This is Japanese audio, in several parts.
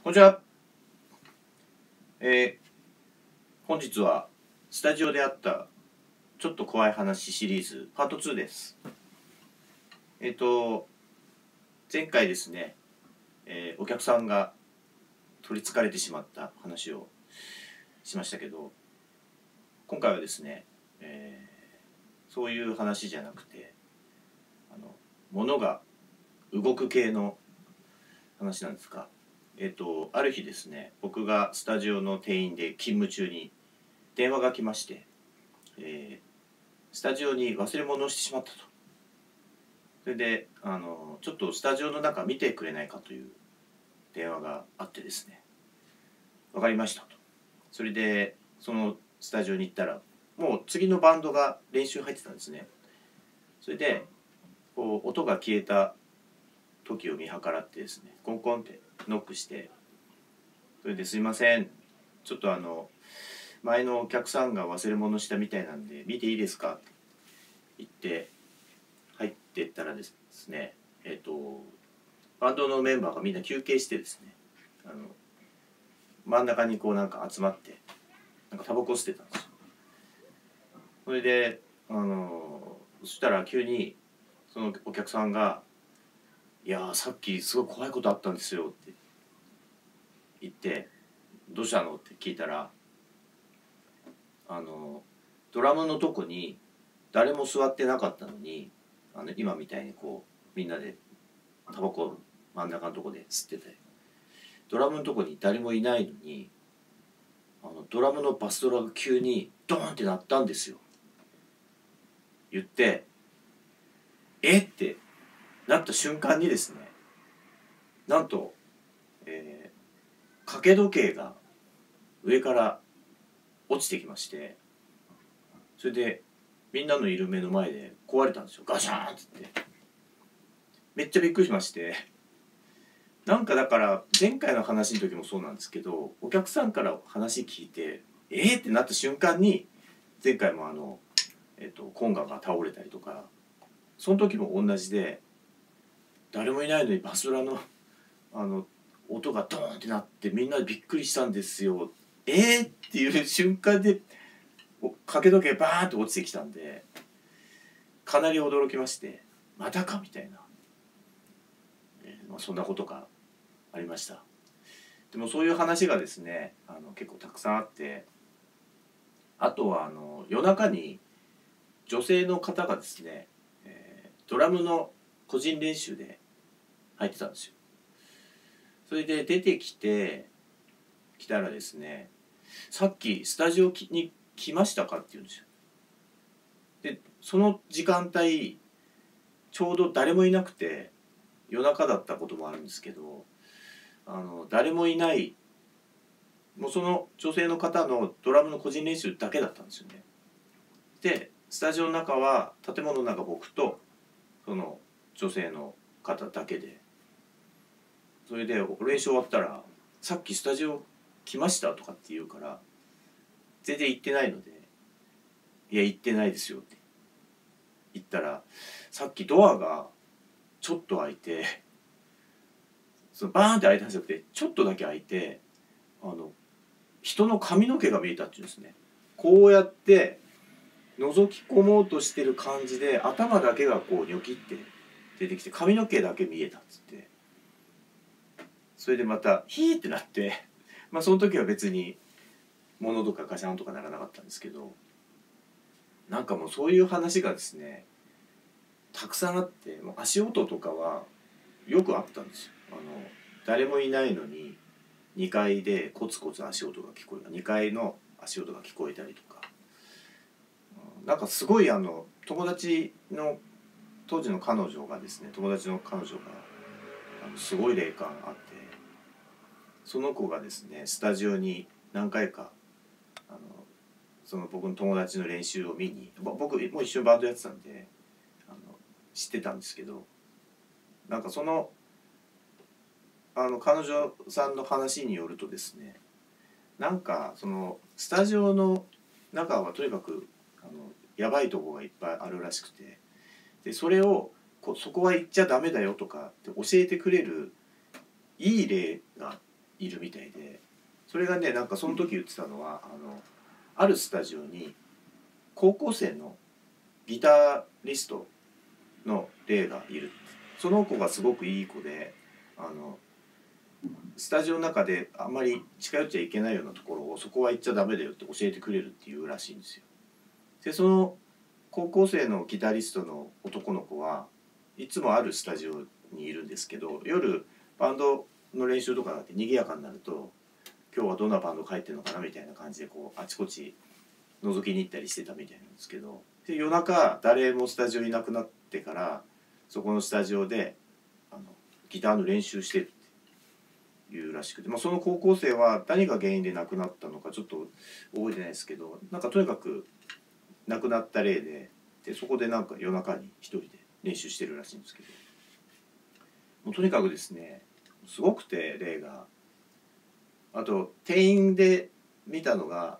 こんにちは。本日はスタジオであったちょっと怖い話シリーズパート2です。前回ですね、お客さんが取りつかれてしまった話をしましたけど、今回はですね、そういう話じゃなくて物が動く系の話なんですが、ある日ですね、僕がスタジオの店員で勤務中に電話が来まして、スタジオに忘れ物をしてしまったと。それでちょっとスタジオの中見てくれないかという電話があってですね、分かりましたと。それでそのスタジオに行ったら、もう次のバンドが練習入ってたんですね。それでこう音が消えた時を見計らってですね、コンコンってノックして、それで「すいません、ちょっと前のお客さんが忘れ物したみたいなんで見ていいですか?」って言って入ってったらですね、バンドのメンバーがみんな休憩してですね、真ん中にこうなんか集まってなんかタバコ吸ってたんですよ。それでそしたら急にそのお客さんが「いやー、さっきすごい怖いことあったんですよ」って言って「どうしたの?」って聞いたら、ドラムのとこに誰も座ってなかったのに、今みたいにこうみんなでタバコ真ん中のとこで吸ってて、ドラムのとこに誰もいないのにドラムのバスドラが急にドーンって鳴ったんですよ。言って「えっ?」てなった瞬間にですね、なんと、掛け時計が上から落ちてきまして、それでみんなのいる目の前で壊れたんですよ。ガシャーンっつって。めっちゃびっくりしまして、なんかだから前回の話の時もそうなんですけど、お客さんから話聞いてってなった瞬間に、前回もコンガが倒れたりとか、その時も同じで、誰もいないのにバスドラの音がドーンってなってみんなでびっくりしたんですよ。っていう瞬間で掛け時計バーンって落ちてきたんで、かなり驚きまして、またかみたいな、そんなことがありました。でもそういう話がですね、結構たくさんあって、あとは夜中に女性の方がですね、ドラムの個人練習で入ってたんですよ。それで出てきたらですね、さっきスタジオに来ましたかって言うんですよ。でその時間帯ちょうど誰もいなくて、夜中だったこともあるんですけど、誰もいない、もうその女性の方のドラムの個人練習だけだったんですよね。でスタジオの中は、建物の中僕とその女性の方だけで、それで練習終わったら「さっきスタジオ来ました?」とかって言うから、全然行ってないので「いや行ってないですよ」って言ったら、さっきドアがちょっと開いて、そのバーンって開いたんじゃなくてちょっとだけ開いて、人の髪の毛が見えたっていうんですね。こうやって覗き込もうとしてる感じで、頭だけがこうニョキって出てきて髪の毛だけ見えたっつって、それでまたヒーってなって、その時は別に物とかガシャンとかならなかったんですけど、なんかもうそういう話がですねたくさんあって、もう足音とかはよくあったんですよ。誰もいないのに2階でコツコツ足音が聞こえる、2階の足音が聞こえたりとか、なんかすごい友達の当時の彼女がですね、友達の彼女がすごい霊感あって、その子がですねスタジオに何回かその僕の友達の練習を見に、僕も一緒にバンドやってたんで知ってたんですけど、なんかその彼女さんの話によるとですね、なんかそのスタジオの中はとにかくやばいとこがいっぱいあるらしくて、でそれをそこは行っちゃダメだよとかって教えてくれるいい霊がいるみたいで、それがねなんかその時言ってたのはあるスタジオに高校生のギタリストのレイがいる。その子がすごくいい子でスタジオの中であんまり近寄っちゃいけないようなところをそこは行っちゃダメだよって教えてくれるっていうらしいんですよ。でその高校生のギタリストの男の子はいつもあるスタジオにいるんですけど、夜バンドの練習とかがあって賑やかになると今日はどんなバンド帰ってるのかなみたいな感じでこうあちこち覗きに行ったりしてたみたいなんですけど、で夜中誰もスタジオいなくなってからそこのスタジオでギターの練習してるっていうらしくて、その高校生は何が原因で亡くなったのかちょっと覚えてないですけど、なんかとにかく亡くなった例でそこでなんか夜中に一人で練習してるらしいんですけど、もうとにかくですねすごくて例が。あと店員で見たのが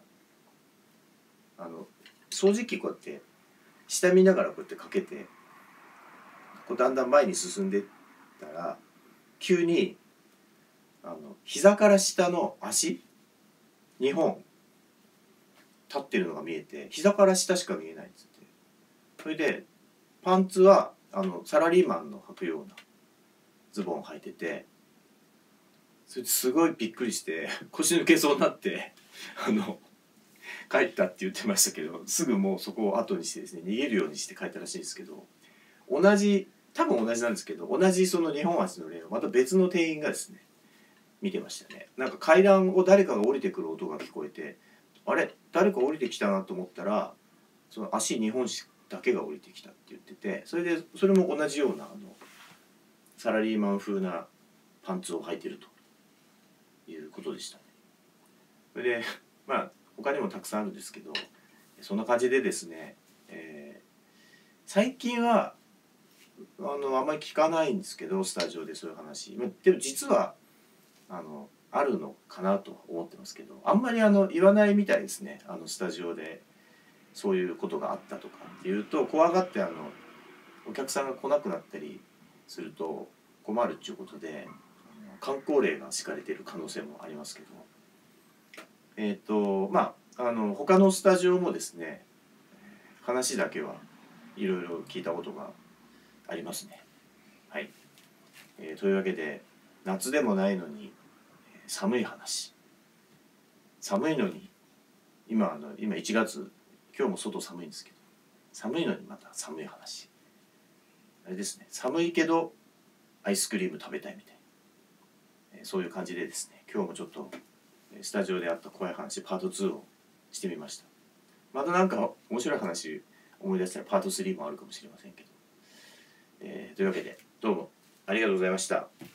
掃除機こうやって下見ながらこうやってかけてこうだんだん前に進んでったら急に膝から下の足2本立ってるのが見えて、膝から下しか見えないっつって、それでパンツはサラリーマンの履くようなズボンを履いてて、それすごいびっくりして腰抜けそうになって帰ったって言ってましたけど、すぐもうそこを後にしてですね逃げるようにして帰ったらしいんですけど、多分同じなんですけど、同じその2本足の例をまた別の店員がですね見てましたね。なんか階段を誰かが降りてくる音が聞こえて、あれ誰か降りてきたなと思ったらその足2本だけが降りてきたって言ってて、それも同じようなサラリーマン風なパンツを履いてるということでしたね。それで他にもたくさんあるんですけど、そんな感じでですね、最近はあんまり聞かないんですけどスタジオでそういう話、でも実はあるのかなと思ってますけど、あんまり言わないみたいですね。スタジオでそういうことがあったとかっていうと怖がってお客さんが来なくなったりすると困るっていうことで箝口令が敷かれている可能性もありますけど、他のスタジオもですね話だけはいろいろ聞いたことがありますね。はい、というわけで夏でもないのに寒い話、寒いのに今1月、今日も外寒いんですけど寒いのにまた寒い話、あれですね、寒いけどアイスクリーム食べたいみたいな、そういう感じでですね今日もちょっとスタジオであった怖い話パート2をしてみました。またなんか面白い話思い出したらパート3もあるかもしれませんけど、というわけでどうもありがとうございました。